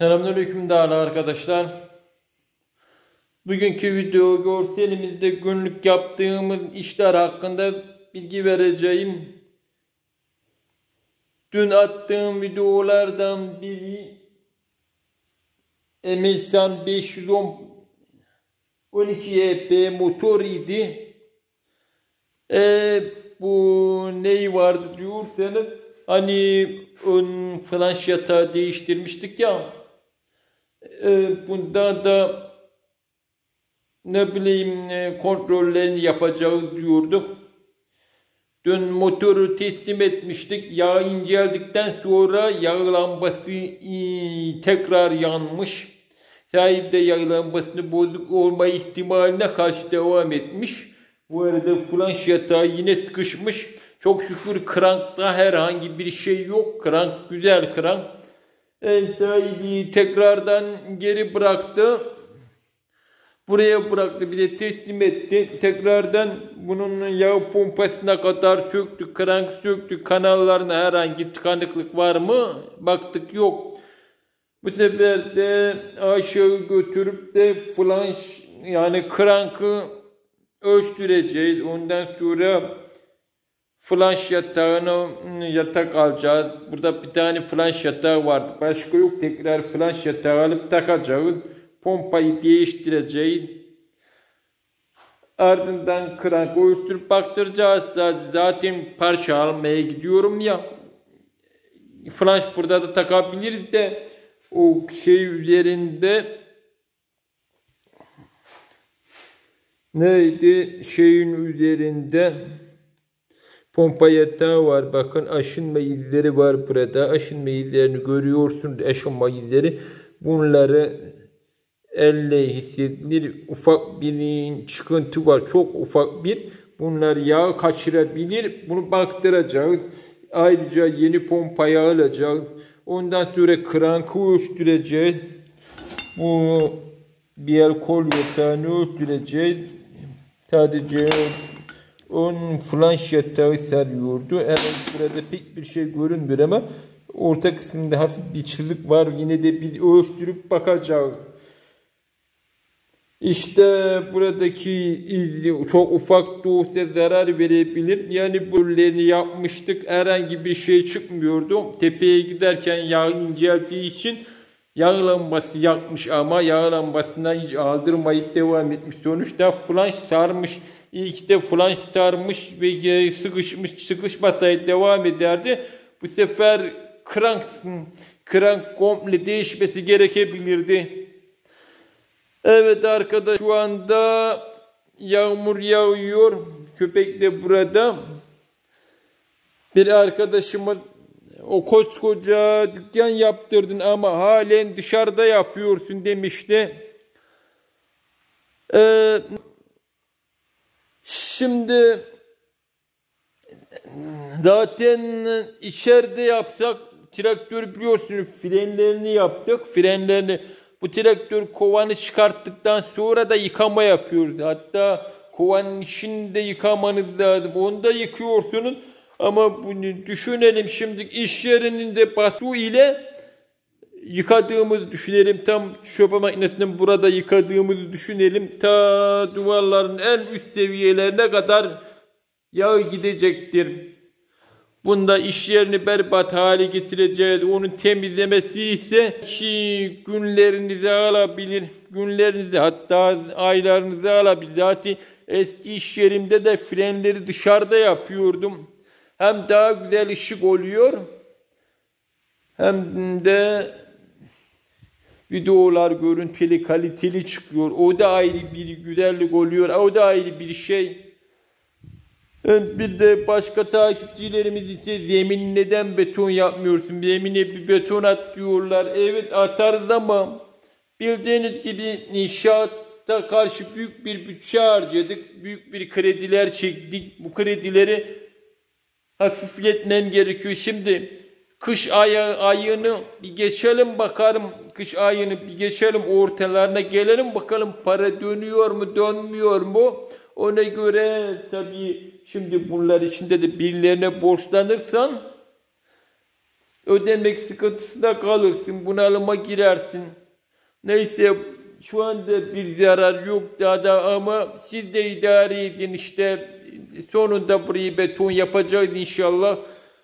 Selamünaleyküm değerli arkadaşlar. Bugünkü video görselimizde günlük yaptığımız işler hakkında bilgi vereceğim. Dün attığım videolardan biri Emelsan 512 EP motor idi. Bu neyi vardı diyorsanız, hani ön flanş yatağı değiştirmiştik ya. Bunda da ne bileyim kontrollerini yapacağız diyorduk. Dün motoru teslim etmiştik. Yağ inceldikten sonra yağ lambası tekrar yanmış. Sahip de yağ lambasını bozuk olma ihtimaline karşı devam etmiş. Bu arada flanş yatağı yine sıkışmış. Çok şükür krankta herhangi bir şey yok. Krank güzel krank. Sahibi tekrardan geri bıraktı. Buraya bıraktı, bir de teslim etti. Tekrardan bunun yağ pompasına kadar söktük, krank söktük. Kanallarına herhangi tıkanıklık var mı? Baktık yok. Bu sefer de aşağı götürüp de flanş yani krankı ölçtüreceğiz. Ondan sonra flanş yatağını yatak alacağız. Burada bir tane flanş yatağı vardı. Başka yok. Tekrar flanş yatağı alıp takacağız. Pompayı değiştireceğiz. Ardından krank ölçtürüp baktıracağız. Zaten parça almaya gidiyorum ya. Flanş burada da takabiliriz de o şey üzerinde neydi? Şeyin üzerinde pompa yatağı var. Bakın aşınma izleri var burada. Aşınma izlerini görüyorsunuz. Aşınma izleri. Bunları elle hissedilir. Ufak bir çıkıntı var. Çok ufak bir. Bunlar yağ kaçırabilir. Bunu baktıracağız. Ayrıca yeni pompayı alacağız. Ondan sonra krankı ölçtüreceğiz. Bu bir kol yatağını ölçtüreceğiz. Sadece ön flanş yatağı sarıyordu. Burada pek bir şey görünmüyor ama orta kısmında hafif bir çizik var. Yine de bir ölçtürüp bakacağız. İşte buradaki izli çok ufak da olsa zarar verebilir. Yani bunları yapmıştık. Herhangi bir şey çıkmıyordu. Tepeye giderken yağ inceldiği için yağ lambası yakmış ama yağ lambasından hiç aldırmayıp devam etmiş. Sonuçta flanş sarmış. İlk de flanş sarmış ve sıkışmış. Sıkışmasaydı devam ederdi. Bu sefer krank komple değişmesi gerekebilirdi. Evet arkadaşlar, şu anda yağmur yağıyor. Köpek de burada. Bir arkadaşımın o koskoca dükkan yaptırdın ama halen dışarıda yapıyorsun demişti. Şimdi zaten içeride yapsak traktör biliyorsunuz frenlerini yaptık. Bu traktör kovanı çıkarttıktan sonra da yıkama yapıyoruz. Hatta kovanın içinde yıkamanız lazım. Onu da yıkıyorsunuz. Ama bunu düşünelim şimdi iş yerinde su ile yıkadığımızı düşünelim. Tam çöp makinesinden burada yıkadığımızı düşünelim. Ta duvarların en üst seviyelerine kadar yağ gidecektir. Bunda iş yerini berbat hale getireceğiz. Onun temizlemesi ise günlerinizi alabilir. Günlerinizi hatta aylarınızı alabilir. Zaten eski iş yerimde de frenleri dışarıda yapıyordum. Hem daha güzel ışık oluyor. Hem de videolar görüntülü kaliteli çıkıyor. O da ayrı bir güzellik oluyor. O da ayrı bir şey. Bir de başka takipçilerimiz ise zemin neden beton yapmıyorsun? Zemine bir beton at diyorlar. Evet atarız ama bildiğiniz gibi inşaatta karşı büyük bir bütçe harcadık. Büyük bir krediler çektik. Bu kredileri hafifletmem gerekiyor. Şimdi kış ayını bir geçelim bakalım. Kış ayını bir geçelim, ortalarına gelelim bakalım para dönüyor mu dönmüyor mu? Ona göre tabii şimdi bunlar içinde de birilerine borçlanırsan ödemek sıkıntısına kalırsın, bunalıma girersin. Neyse şu anda bir zarar yok daha da ama siz de idare edin işte. Sonunda burayı beton yapacağız inşallah.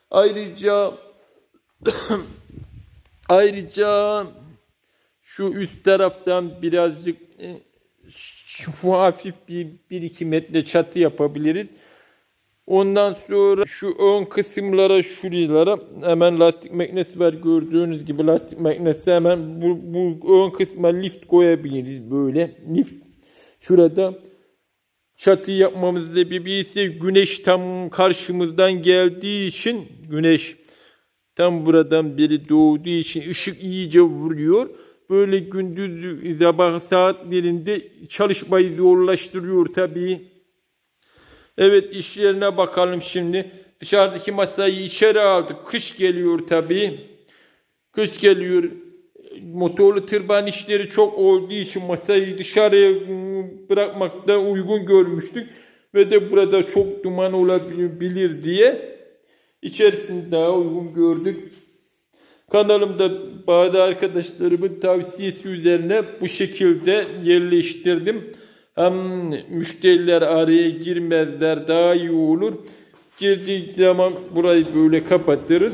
Ayrıca şu üst taraftan birazcık şu hafif bir iki metre çatı yapabiliriz. Ondan sonra şu ön kısımlara, şuralara hemen lastik makinesi var. Gördüğünüz gibi lastik makinesi, hemen bu ön kısma lift koyabiliriz böyle. Lift şurada. Çatı yapmamızın sebebi ise güneş tam karşımızdan geldiği için, güneş tam buradan beri doğduğu için ışık iyice vuruyor. Böyle gündüz sabah saatlerinde çalışmayı zorlaştırıyor tabii. Evet, iş yerine bakalım şimdi. Dışarıdaki masayı içeri aldık. Kış geliyor tabii. Kış geliyor. Motorlu tırban işleri çok olduğu için masayı dışarıya bırakmakta uygun görmüştük. Ve de burada çok duman olabilir diye içerisini daha uygun gördük. Kanalımda bazı arkadaşlarımın tavsiyesi üzerine bu şekilde yerleştirdim. Hem müşteriler araya girmezler, daha iyi olur. Girdiği zaman burayı böyle kapatırız.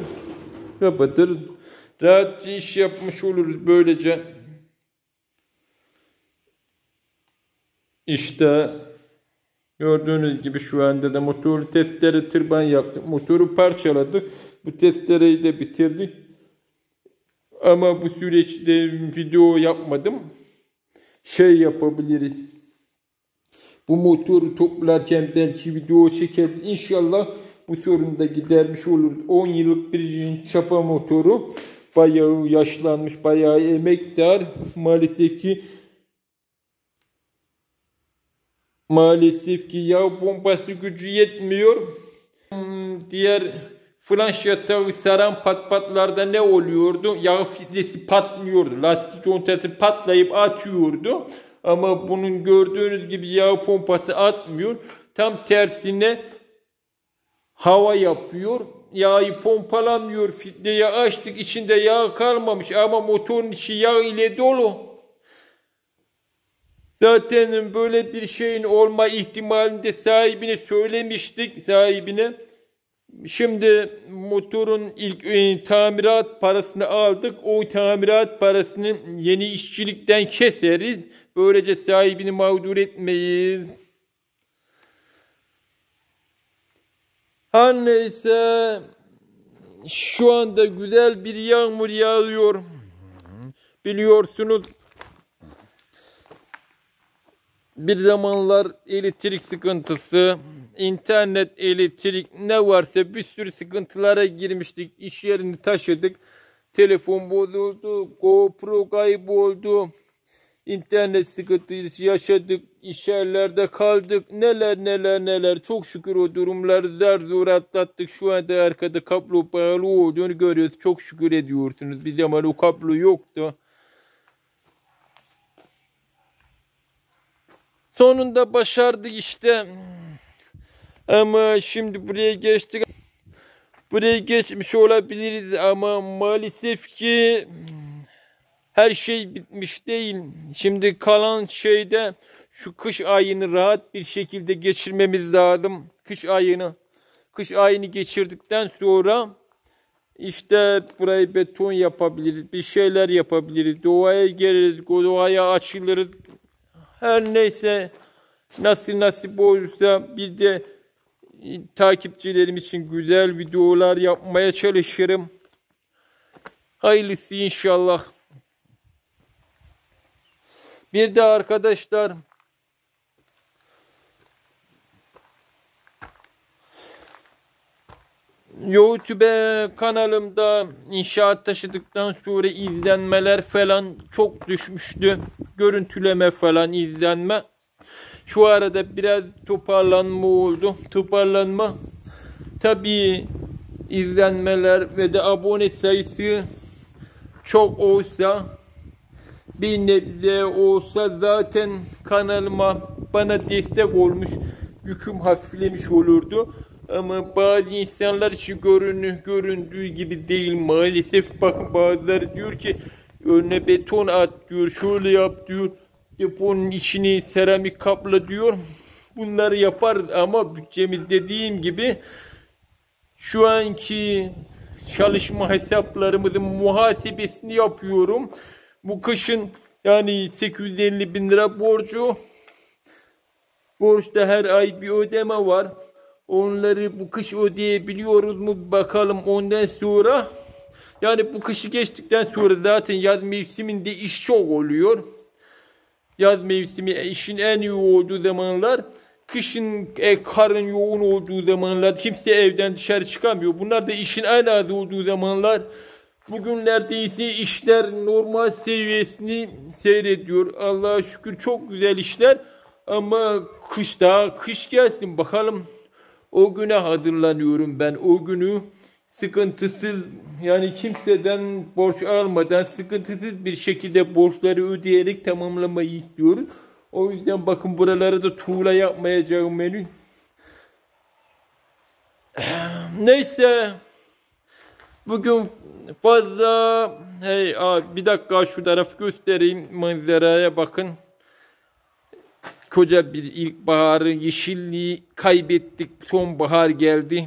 Rahatça iş yapmış oluruz böylece. İşte gördüğünüz gibi şu anda da motorlu testere tırban yaptık. Motoru parçaladık. Bu testereyi de bitirdik. Ama bu süreçte video yapmadım. Yapabiliriz. Bu motoru toplarken belki video çeker. İnşallah bu sorunu da gidermiş olur. 10 yıllık bir çapa motoru. Bayağı yaşlanmış, bayağı emektar. Maalesef ki yağ pompası gücü yetmiyor. Diğer flanş yatağı saran patlarda ne oluyordu? Yağ filtresi patlıyordu. Lastik contası patlayıp atıyordu. Ama bunun gördüğünüz gibi yağ pompası atmıyor. Tam tersine hava yapıyor. Yağı pompalamıyor. Filtreyi açtık. İçinde yağ kalmamış. Ama motorun içi yağ ile dolu. Zaten böyle bir şeyin olma ihtimalini de sahibine söylemiştik. Şimdi motorun ilk tamirat parasını aldık. O tamirat parasını yeni işçilikten keseriz. Böylece sahibini mağdur etmeyiz. Her neyse, şu anda güzel bir yağmur yağıyor. Biliyorsunuz bir zamanlar elektrik sıkıntısı, internet, elektrik ne varsa bir sürü sıkıntılara girmiştik. İş yerini taşıdık. Telefon bozuldu, GoPro kayboldu. İnternet sıkıntısı yaşadık, iş yerlerde kaldık, neler. Çok şükür o durumları zor atlattık. Şu anda arkada kablo bağlı olduğunu görüyoruz. Çok şükür ediyorsunuz. Bir zaman o kablo yoktu. Sonunda başardık işte. Ama şimdi buraya geçtik. Buraya geçmiş olabiliriz ama maalesef ki her şey bitmiş değil. Şimdi kalan şeyde şu kış ayını rahat bir şekilde geçirmemiz lazım. Kış ayını geçirdikten sonra işte burayı beton yapabiliriz. Bir şeyler yapabiliriz. Doğaya geliriz. Doğaya açılırız. Her neyse, nasıl nasip olursa bir de takipçilerim için güzel videolar yapmaya çalışırım. Hayırlısı inşallah. Bir de arkadaşlar, YouTube kanalımda inşaat taşıdıktan sonra izlenmeler falan çok düşmüştü. Görüntüleme falan, izlenme. Şu arada biraz toparlanma oldu. Tabii izlenmeler ve de abone sayısı çok olsa, bir nebze olsa zaten kanalıma bana destek olmuş, yüküm hafiflemiş olurdu. Ama bazı insanlar için göründüğü gibi değil maalesef. Bakın bazıları diyor ki önüne beton at diyor, şöyle yap diyor. Deponun içini seramik kapla diyor. Bunları yaparız ama bütçemiz dediğim gibi şu anki çalışma hesaplarımızın muhasebesini yapıyorum. Bu kışın yani 850 bin lira borcu. Borçta her ay bir ödeme var. Onları bu kış ödeyebiliyoruz mu bakalım ondan sonra. Yani bu kışı geçtikten sonra zaten yaz mevsiminde iş çok oluyor. Yaz mevsimi işin en iyi olduğu zamanlar. Kışın karın yoğun olduğu zamanlar kimse evden dışarı çıkamıyor. Bunlar da işin en az olduğu zamanlar. Bugünlerde ise işler normal seviyesini seyrediyor. Allah'a şükür çok güzel işler. Ama kış gelsin bakalım. O güne hazırlanıyorum ben. O günü sıkıntısız yani kimseden borç almadan sıkıntısız bir şekilde borçları ödeyerek tamamlamayı istiyoruz. O yüzden bakın buraları da tuğla yapmayacağım benim. Neyse. Bugün fazla bir dakika şu taraf göstereyim manzaraya bakın. Koca bir ilkbaharı, yeşilliği kaybettik. Sonbahar geldi.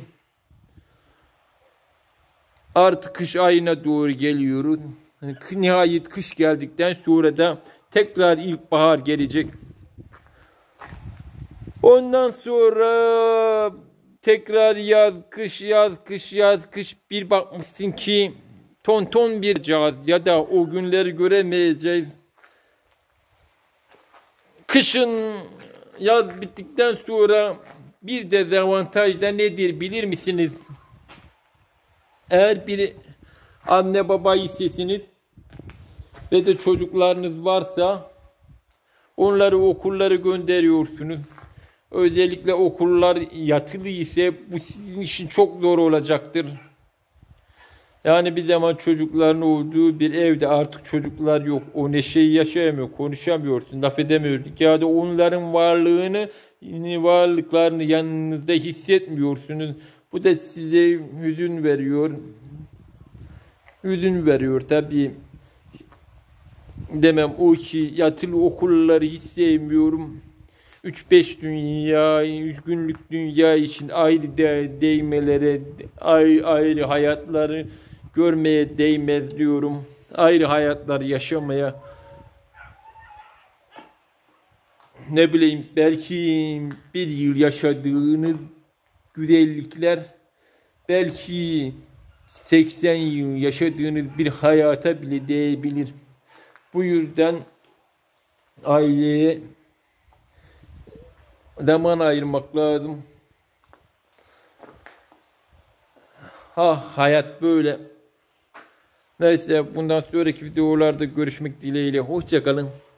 Artık kış ayına doğru geliyoruz. Nihayet kış geldikten sonra da tekrar ilkbahar gelecek. Ondan sonra tekrar yaz, kış, yaz, kış, yaz, kış. Bir bakmışsın ki ton bir caz ya da o günleri göremeyeceğiz. Kışın yaz bittikten sonra bir dezavantaj da nedir bilir misiniz? Eğer bir anne baba isesiniz ve de çocuklarınız varsa onları okullara gönderiyorsunuz. Özellikle okullar yatılı ise bu sizin için çok zor olacaktır. Yani bir zaman çocukların olduğu bir evde artık çocuklar yok. O neşeyi yaşayamıyor, konuşamıyorsun, laf edemiyorsun. Ya da onların varlıklarını yanınızda hissetmiyorsunuz. Bu da size hüzün veriyor. Hüzün veriyor tabii. Demem o ki yatılı okulları hiç sevmiyorum. 3-5 dünya, 3 günlük dünya için ayrı değmelere, ayrı hayatları görmeye değmez diyorum. Ayrı hayatlar yaşamaya. Ne bileyim belki bir yıl yaşadığınız güzellikler belki 80 yıl yaşadığınız bir hayata bile değebilir. Bu yüzden aileye zaman ayırmak lazım. Hayat böyle. Neyse bundan sonraki videolarda görüşmek dileğiyle. Hoşça kalın.